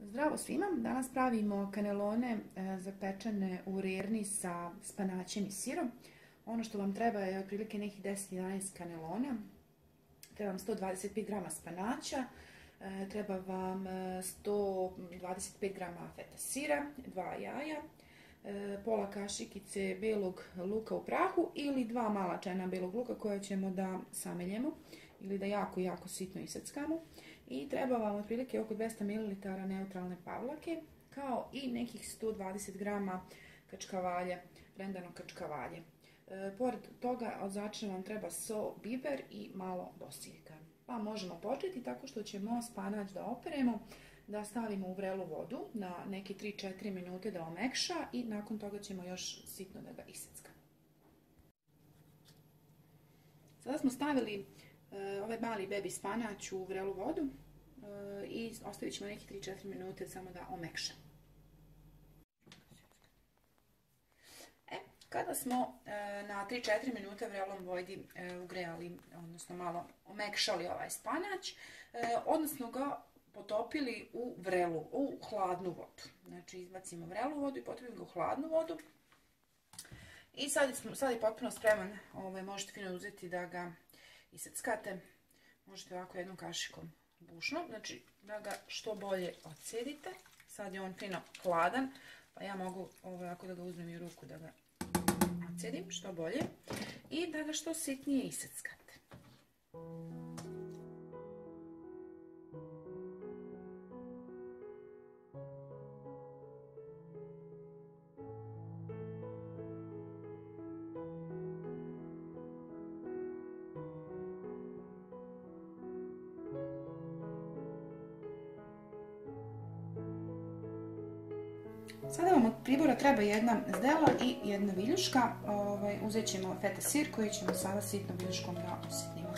Zdravo svima! Danas pravimo kanelone zapečene u rerni sa spanaćem i sirom. Ono što vam treba je otprilike nekih 10-11 kanelona. Treba vam 125 grama spanaća, treba vam 125 grama feta sira, 2 jaja, pola kašikice belog luka u prahu ili 2 mala čajna belog luka koje ćemo da sameljemo ili da jako sitno iseckamo. I treba vam otprilike oko 200 ml neutralne pavlake, kao i nekih 120 grama kačkavalja, rendanog kačkavalja. Pored toga od začina vam treba so, biber i malo bosiljka. Pa možemo početi tako što ćemo spanać da operemo, da stavimo u vrelu vodu na neke 3-4 minute da omekša i nakon toga ćemo još sitno da ga iseckamo. Sada smo stavili ovaj mali bebi spanać u vrelu vodu i ostavit ćemo neki 3-4 minute samo da omekša. Kada smo na 3-4 minute vrelom vodi ugrejali, odnosno malo omekšali ovaj spanać, odnosno ga potopili u hladnu vodu. Znači izbacimo vrelu vodu i potopimo ga u hladnu vodu. I sad je potpuno spreman, možete fino uzeti da ga iseckate, možete ovako jednom kašikom bušno, znači da ga što bolje odsjedite. Sad je on fino hladan, pa ja mogu ovako da ga uzmem i u ruku da ga odsjedim što bolje i da ga što sitnije iseckate. Sada vam od pribora treba jedna zdela i jedna viljuška. Uzet ćemo feta sir koji ćemo sada sitnom viljuškom da ositnimo.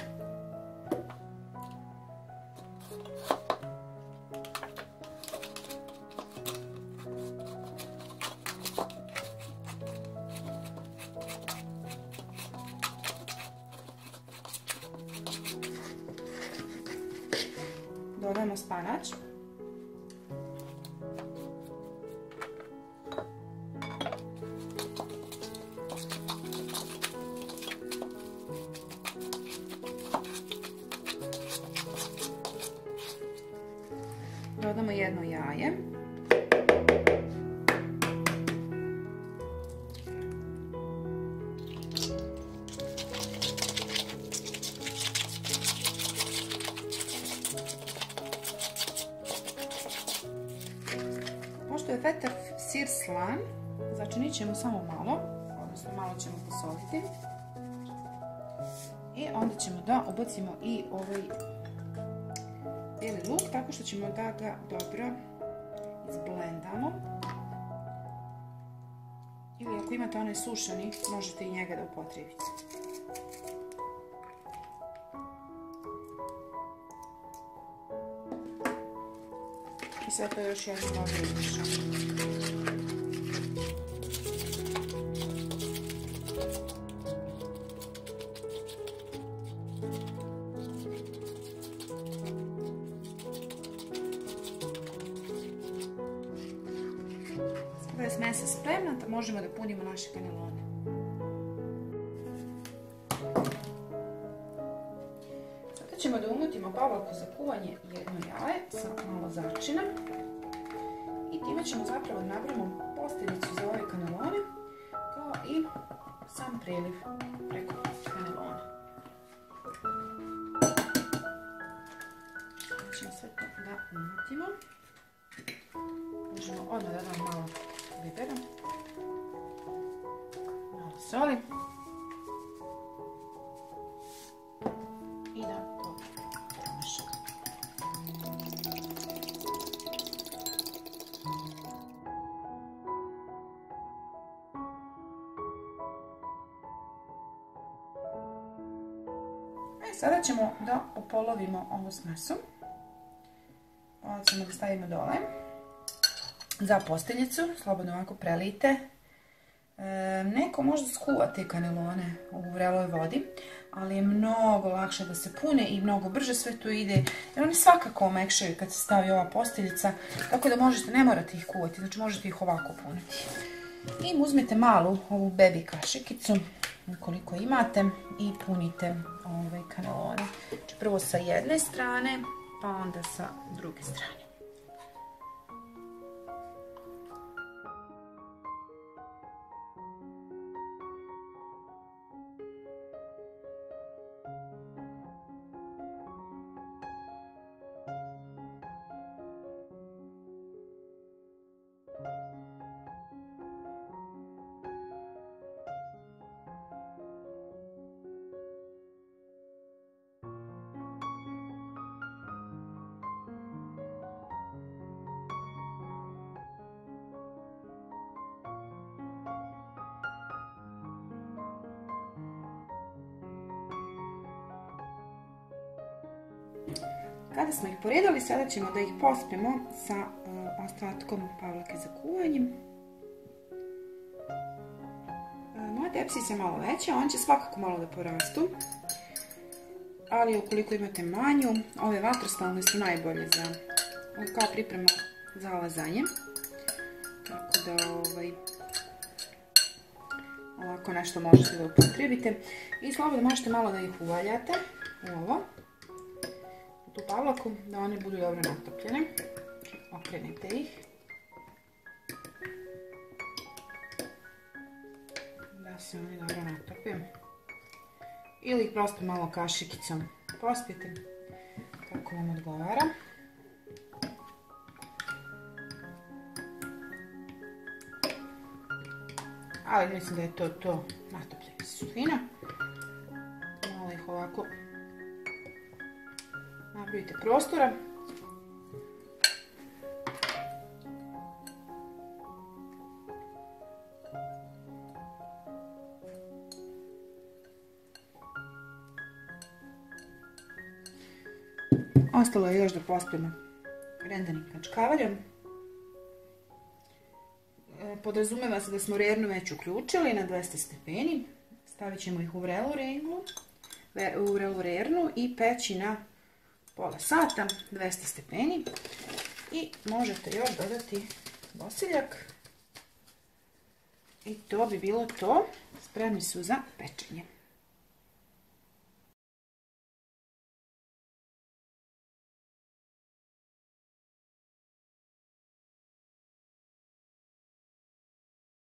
Dodajemo spanać. Dodamo jedno jaje. Pošto je feta sir slan, začinit ćemo samo malo, odnosno malo ćemo posoliti. I onda ćemo da ubacimo i ovaj bijeli luk, tako što ćemo da ga dobro izblendamo. Ili ako imate onaj sušeni, možete i njega da upotrijebite. I sve to još jednom dobro izmešamo. Kada je smesa spremna, da možemo da punimo naše kanelone. Sada ćemo da umutimo pavlaku za kuvanje jedno jaje sa malo začina. I time ćemo zapravo napravimo posteljicu za ove kanelone, kao i sam preliv preko kanelona. Sada ćemo sve to da umutimo. Možemo odmah da dam malo bibera, malo soli i da to promešamo. Sada ćemo da opolovimo ovu smesu. Ovo ćemo da stavimo dole. Za posteljicu, slobodno ovako prelijte. Neko možda skuva te kanelone u vreloj vodi, ali je mnogo lakše da se pune i mnogo brže sve to ide. Jer oni svakako omekšaju kad se stavi ova posteljica, tako da možete, ne morate ih kuvati, znači možete ih ovako puniti. I uzmete malu ovu baby kašikicu, koliko imate, i punite ove kanelone. Znači prvo sa jedne strane, pa onda sa druge strane. Kada smo ih poredali, sada ćemo da ih pospemo sa ostatkom pavlake za kuvanje. Moja tepsica je malo veća, on će svakako malo da porastu. Ali ukoliko imate manju, ove vatrostalne su najbolje kao priprema za lazanje. Tako da ovako nešto možete da upotrijebite. I slobodno možete malo da ih uvaljate u ovo. Tu pavlaku, da one budu dobro natopljene. Okrenite ih. Da se oni dobro natope. Ili ih prosto malo kašikicom pospijete, kako vam odgovara. Ali mislim da je to natopljena su fina. Malo ih ovako napravite prostora. Ostalo je još da pospijemo rendanim kačkavaljem. Podrazumeva se da smo rernu već uključili na 200 stepeni. Stavit ćemo ih u vrelu rernu i peći na pola sata, 200 stepeni. I možete još dodati bosiljak. I to bi bilo to. Spremni su za pečenje.